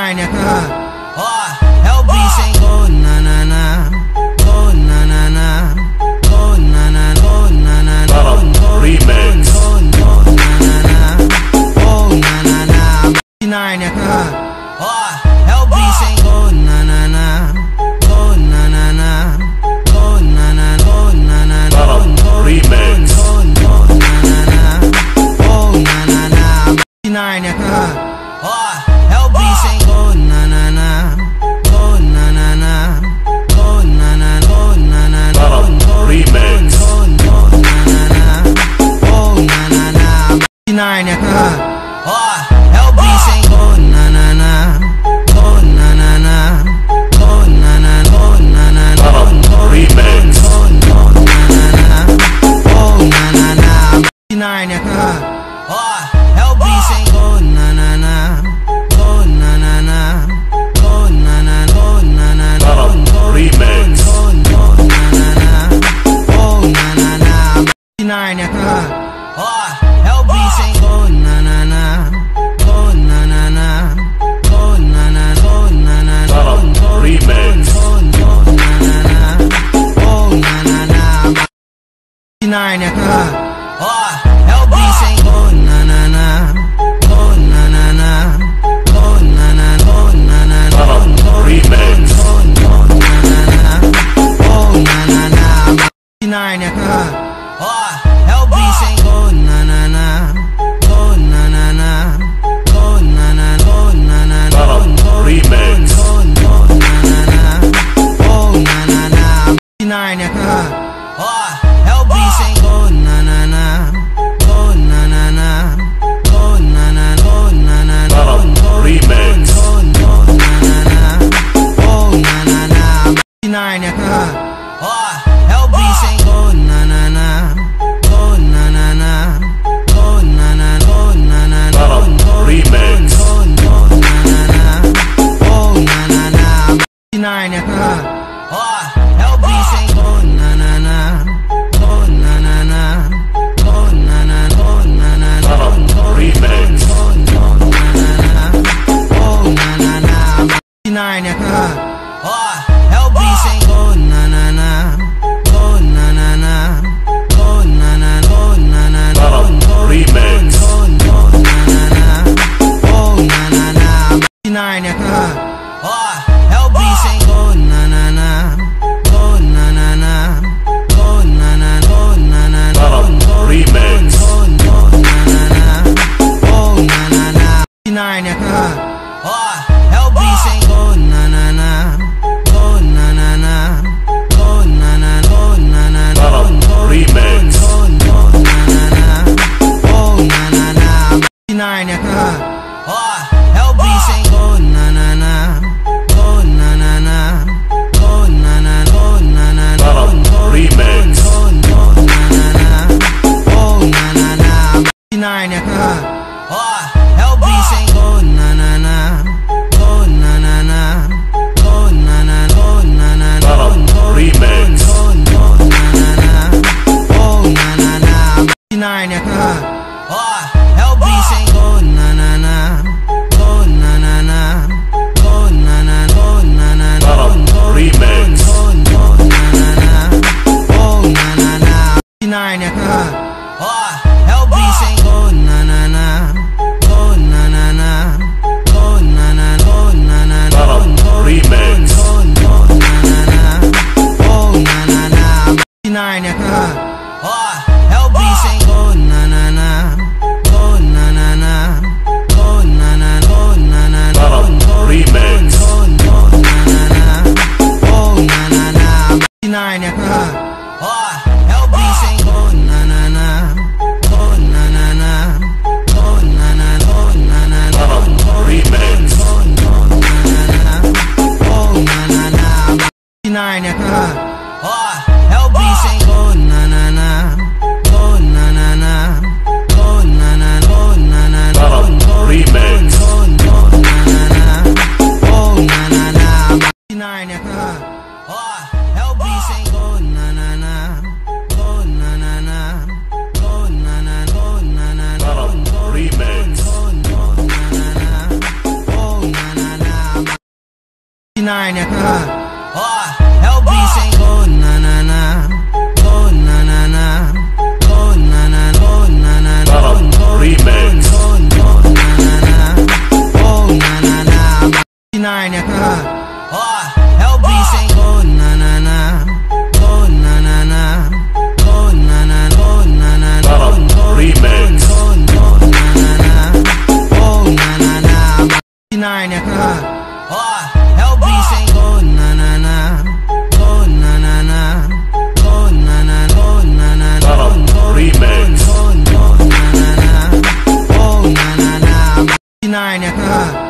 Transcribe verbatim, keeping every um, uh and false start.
Narnia. Ó, é o bicho, hein? Oh, na na na, oh, na na na, oh, na na na, oh, na na na, oh, Remix. oh, oh, na na na, oh, na na na, Narnia. Ó, é o bicho, hein? Oh, na na na, oh, na na na, oh, na na na, oh, na na na, oh, Remix. oh, oh, na na na, oh, na na na, Narnia. Ó, é o bicho, hein? Oh, na na na, oh, na na na, oh, na na na, oh, na na na, oh, Remix. oh, oh, na na na, oh, na na na, Narnia. Ó, é o bicho, hein? Oh, na na na, oh, na na na, oh, na na na, oh, na na na, oh, Remix. oh, oh, na na na, oh, na na na, Narnia. Ó, é o bicho, hein? Oh, na na na, oh, na na na, oh, na na na, oh, na na na, oh, Remix. oh, oh, na na na, oh, na na na, Narnia. Ó, é o bicho, hein? Oh, na na na, oh, na na na, oh, na na na, oh, na na na, oh, Remix. oh, oh, na na na, oh, na na na, Narnia. Ó, é o bicho, hein? Oh, na na na, oh, na na na, oh, na na na, oh, na na na, oh, Remix. oh, oh, na na na, oh, na na na, Narnia. Ó, é o bicho, hein? Oh, na na na, oh, na na na, oh, na na na, oh, na na na, oh, Remix. oh, oh, na na na, oh, na na na, Narnia. Ó, é o bicho, hein? Oh, na na na, oh, na na na, oh, na na na, oh, na na na, oh, Remix. oh, oh, na na na, oh, na na na, Narnia. Ó, é o bicho, hein? Oh, na na na, oh, na na na, oh, na na na, oh, na na na, oh, Remix. oh, oh, na na na, oh, na na na, Narnia. Ó, é o bicho, hein? Oh, na na na, oh, na na na, oh, na na na, oh, na na na, oh, Remix. oh, oh, na na na, oh, na na na, Narnia. Ó, é o bicho, hein? Oh, na na na, oh, na na na, oh, na na na, oh, na na na, oh, Remix. oh, oh, na na na, oh, na na na, Narnia. Ó, é o bicho, hein? Oh, na na na, oh, na na na, oh, na na na, oh, na na na, oh, Remix. oh, oh, na na na, oh, na na na, Narnia. Ó, é o bicho, hein? Oh, na na na, oh, na na na, oh, na na na, oh, na na na, oh, Remix. oh, oh, na na na, oh, na na na, Narnia. Ó, é o bicho, hein? Oh, na na na, oh, na na na, oh, na na na, oh, na na na, oh, Remix. oh, oh, na na na, oh, na na na, Narnia. Ó, é o bicho, hein? Oh, na na na, oh, na na na, oh, na na na, oh, na na na, oh, Remix. oh, oh, na na na, oh, na na na, Narnia. Ó, é o bicho, hein? Oh, na na na, oh, na na na, oh, na na na, oh, na na na, oh, Remix. oh, oh, na na na, oh, na na na, Narnia. Ó, é o bicho, hein? Oh, na na na, oh, na na na, oh, na na na, oh, na na na, oh, Remix. oh, oh, na na na, oh, na na na, Narnia. Ó, é o bicho, hein? Oh, na na na, oh, na na na, oh, na na na, oh, na na na, oh, Remix. oh, oh, na na na, oh, na na na, Narnia. Ó, é o bicho, hein? Oh, na na na, oh, na na na, oh, na na na, oh, na na na, oh, Remix. oh, oh, na na na, oh, na na na, Narnia. Ó, é o bicho, hein? Oh, na na na, oh, na na na, oh, na na na, oh, na na na, oh, Remix. oh, oh, na na na, oh, na na na, Narnia. Ó, é o bicho, hein? Oh, na na Narnia. Ó, é o bicho, hein? Oh, na na na, oh, na na na, oh, na na na, oh, na na na, oh, Remix. oh, na na na, oh, na na na, Narnia. Ó, é o bicho, hein? Oh, na na na, oh, na na na, oh, na na na, oh, na na na, oh, Remix. oh, na na na, oh, na na na, Narnia. Ó, é o bicho, hein? Oh, na na na, oh, na na na, oh, na na na, oh, na na na, oh, Remix. oh, na na na, oh, na na na, Narnia.